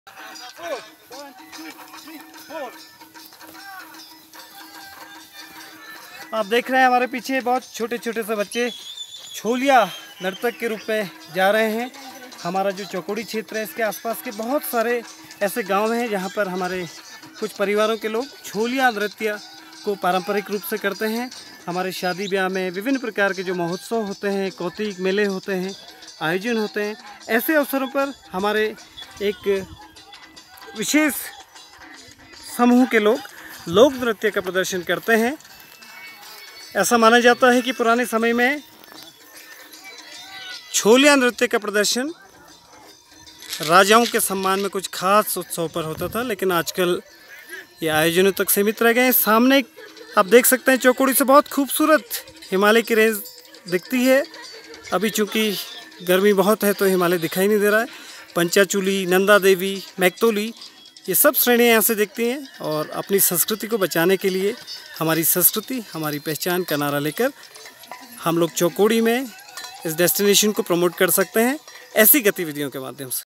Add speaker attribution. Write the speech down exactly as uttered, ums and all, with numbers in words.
Speaker 1: आप देख रहे हैं हमारे पीछे बहुत छोटे छोटे से बच्चे छोलिया नर्तक के रूप में जा रहे हैं। हमारा जो चौकोड़ी क्षेत्र है, इसके आसपास के बहुत सारे ऐसे गांव हैं जहां पर हमारे कुछ परिवारों के लोग छोलिया नृत्य को पारंपरिक रूप से करते हैं। हमारे शादी ब्याह में विभिन्न प्रकार के जो महोत्सव होते हैं, कौतिक मेले होते हैं, आयोजन होते हैं, ऐसे अवसरों पर हमारे एक विशेष समूह के लोग लोक नृत्य का प्रदर्शन करते हैं। ऐसा माना जाता है कि पुराने समय में छोलिया नृत्य का प्रदर्शन राजाओं के सम्मान में कुछ खास उत्सव पर होता था, लेकिन आजकल ये आयोजनों तक सीमित रह गए हैं। सामने आप देख सकते हैं चौकोड़ी से बहुत खूबसूरत हिमालय की रेंज दिखती है। अभी चूँकि गर्मी बहुत है तो हिमालय दिखाई नहीं दे रहा है। पंचाचूली, नंदा देवी, मैक्तोली, ये सब श्रेणियाँ यहाँ से दिखती हैं। और अपनी संस्कृति को बचाने के लिए, हमारी संस्कृति, हमारी पहचान का नारा लेकर हम लोग चौकोड़ी में इस डेस्टिनेशन को प्रमोट कर सकते हैं ऐसी गतिविधियों के माध्यम से।